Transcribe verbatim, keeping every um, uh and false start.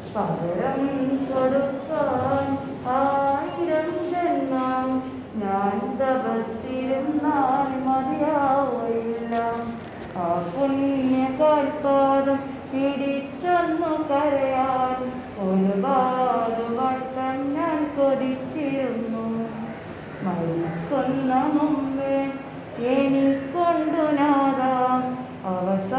പകരം കൊടുക്കാൻ ആയിരം ജന്മം ഞാൻ തപസ്സിരുന്നാൽ മതിയാവില്ല. ആ പുണ്യകൽപാദം പിടിച്ചൊന്നു കരയാൻ ഒരുപാട് വട്ടം ഞാൻ കൊതിച്ചിരുന്നു. മരിക്കുന്ന മുമ്പേ എനിക്കൊണ്ടു നാദാം അവസാന